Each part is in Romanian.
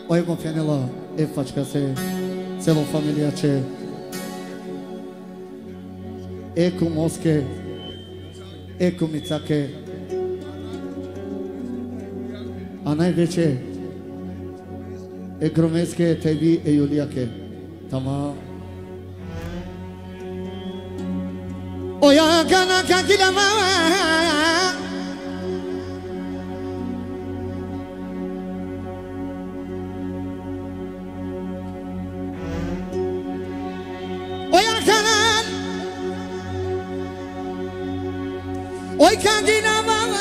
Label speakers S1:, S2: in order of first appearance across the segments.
S1: Oi confianela e faci ca se lo familia ce e cu mosche e cu mițache a najveće e gromeske tebi e Julijake tama oya kana kakila mama Oi kangina mama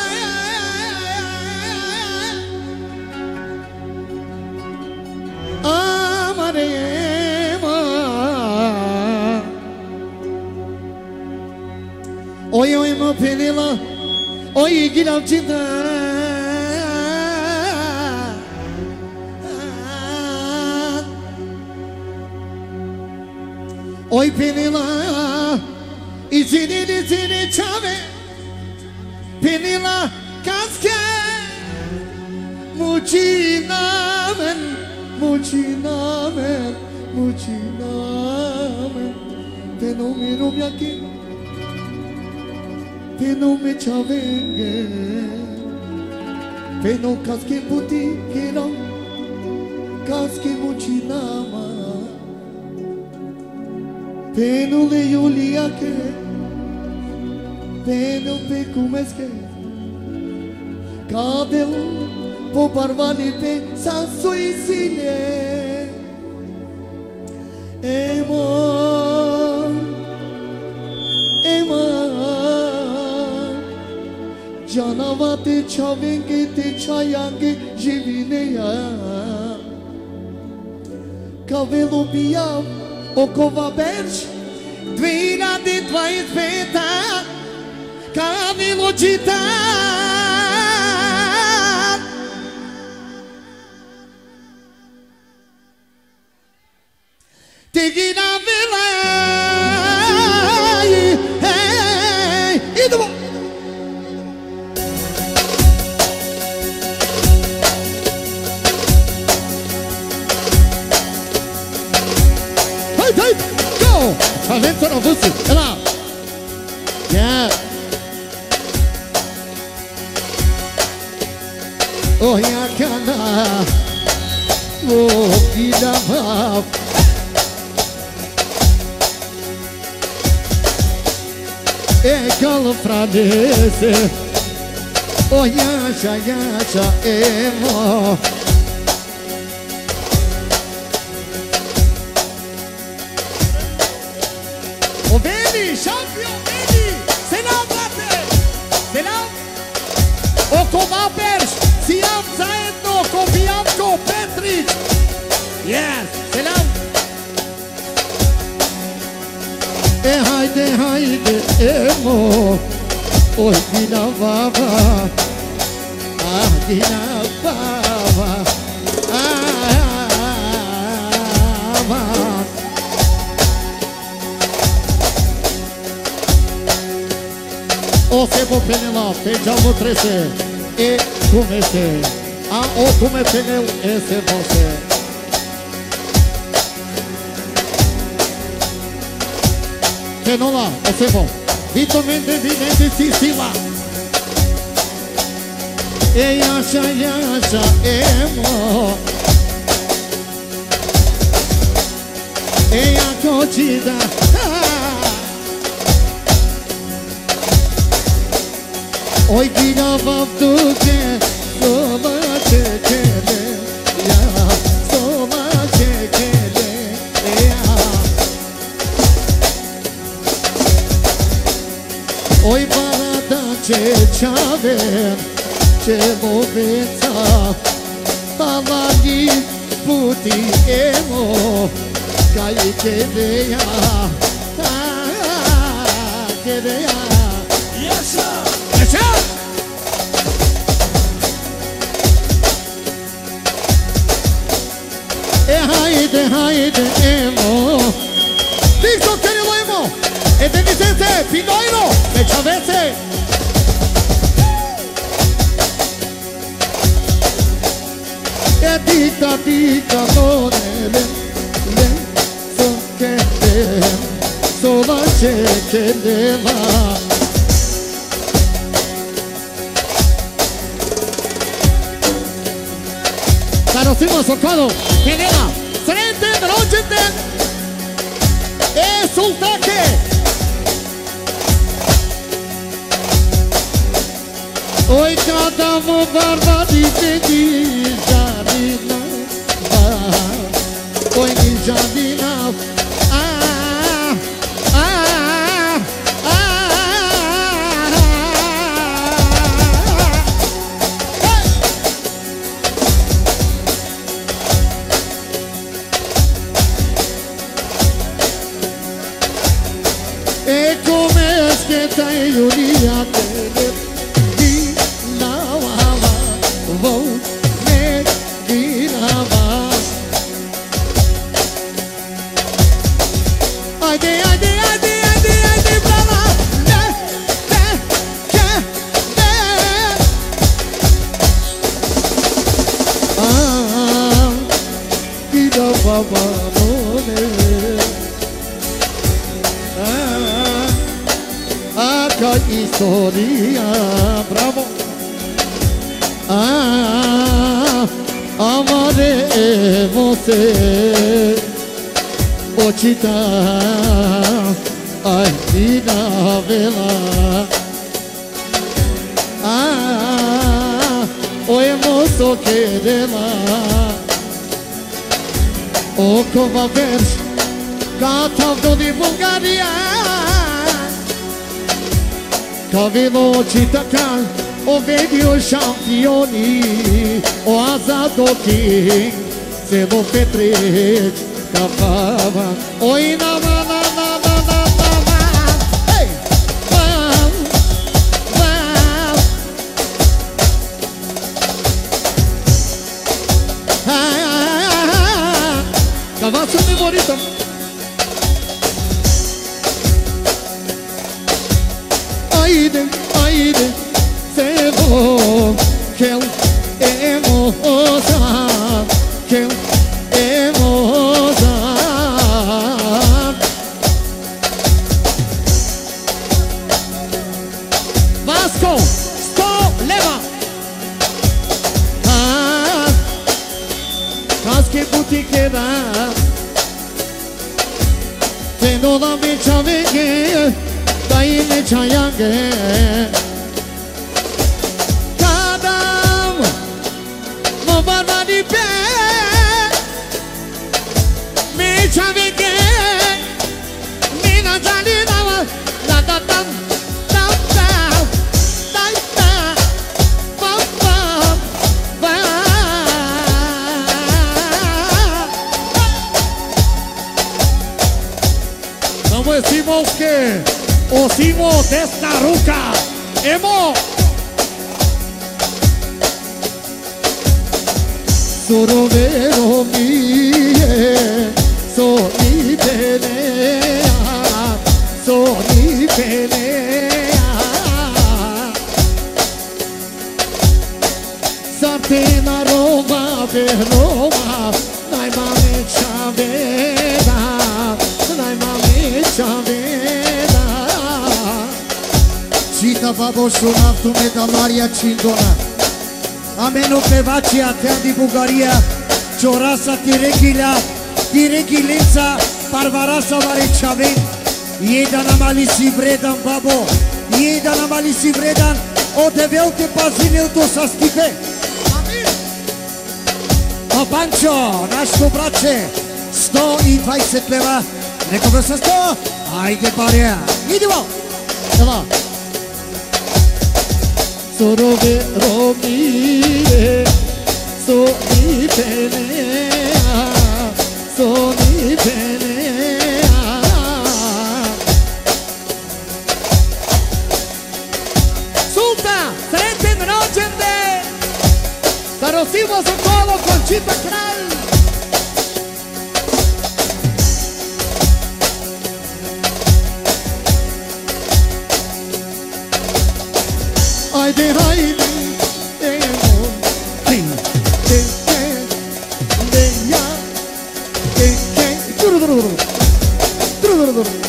S1: amarema oi mo penela oi gilavcida oi penela izini chave Penila kaske mucinamen Penome yake Penome chavenge Peno kaske puti kira Kaske mucinama Penule Julijake Peno pe cumeske Cadel po parvali pe sasuisile Ema Canavate çavenge te çayange jivineya Cavelo biav okova berj 2025 Camilo Gitan Tegina Vila Hey İdimo Hey go Talento na vusi Ela Yeah Oh ya kana Oh gidava E calo fradese Oh yasha emo Oh veni champion veni Selam brate Selam O Kovaperš Sijam zajedno ko Bijanko Petrić Yes, selam Hajde, emo Oj, gina baba gina baba O se vou penelar, feijão trece E comece o come penel esse você Penola, o se vou Vitamine sisila E yasha emo E a cocida Oi gina vavduke Soma çekele ya Soma çekele ya Oi barada çeçave Çemoveca Tavali puti emo Kai kedeya Kedeya Yaşa Yaşa Hajde emo Listo querido emo E denisese pinoino Me chavese E dita kenema. Carosimo Socorro, kenema. Sreten rođendan. Sultake. Oj kada mu barbari vidi žadina, oj ni žadina. E come schietta Giulia te di lavava, vo me girava. Haydi brava, gida baba Acá historia, bravo. Amare você, Ochita, ai dina vela. O emoso querela, o como ver, cantando de Bulgaria. Ca velocità cal, o vedi o șampioni, o azado king, se vă petreci ca fama. Oi na na na na na na na na, hey, wow, wow. Ca vasul memorită. Haydi, sevo, que emosa, que emosa. Vasco, sto, leva. Casque butiquera, tendo la bicha veghe. Dai ne chayange kadam mo barbadi pe me chavege me na jali na la da dam dam dam dai da bam bam ba Vamos decimos que Osimo desta ruka, emo. Sorovero mie, soni penea, soni penea. Sartena Roma per Roma, dai mame chaveda, dai mame chaveda. Cita babo șunaftu medalaria cindona. Ameno pevaci atea di Bulgaria, Ciorasa Tirechilența, Parvarasa Varechaven, Jedan amalisi vredan babo, Jedan amalisi vredan, o deveu te pazineu to sa stipe. Amin. A Pancho, nașco brace, 120 leva, neko vrsta 100, ajde paria, idemo. Dela. Sorovero mie, soni penea, soni penea. Sulta, sreten rođendan, Carosimo Socorro, Conchita Kral. Haydi, emo, de ya, duru.